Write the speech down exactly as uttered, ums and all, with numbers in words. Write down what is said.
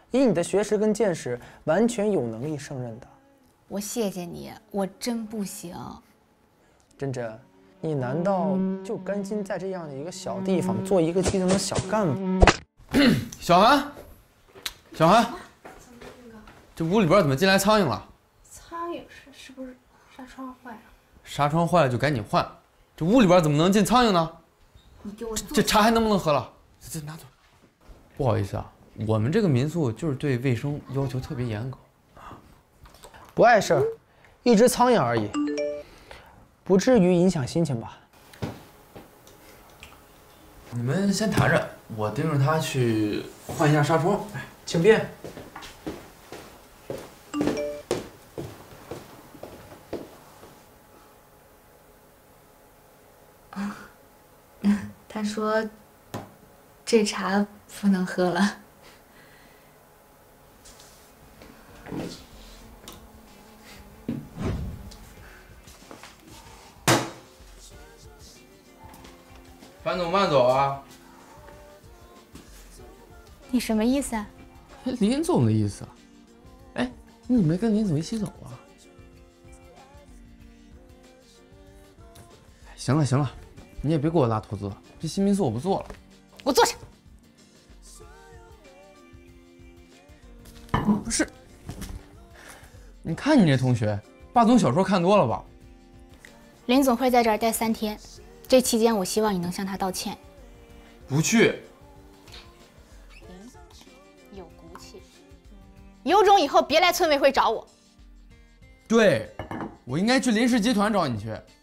以你的学识跟见识，完全有能力胜任的。 我谢谢你，我真不行。 珍珍，你难道就甘心在这样的一个小地方做一个基层的小干部？ 小韩，小韩，这屋里边怎么进来苍蝇了？ 苍蝇是是不是纱窗坏了？ 纱窗坏了就赶紧换。这屋里边怎么能进苍蝇呢？ 你给我坐。 这茶还能不能喝了？这这拿走。不好意思啊，我们这个民宿就是对卫生要求特别严格。 不碍事儿，一只苍蝇而已，不至于影响心情吧？ 你们先谈着，我盯着他去换一下纱窗。 哎，请便。 啊，他说这茶不能喝了。 樊总慢走啊！ 你什么意思啊？ 林总的意思。哎，你怎么没跟林总一起走啊？行了行了，你也别给我拉投资了，这新民宿我不做了。 我坐下。 不是，你看你这同学，霸总小说看多了吧？ 林总会在这儿待三天。这期间，我希望你能向他道歉。 不去。 有骨气，有种以后别来村委会找我。 对，我应该去林氏集团找你去。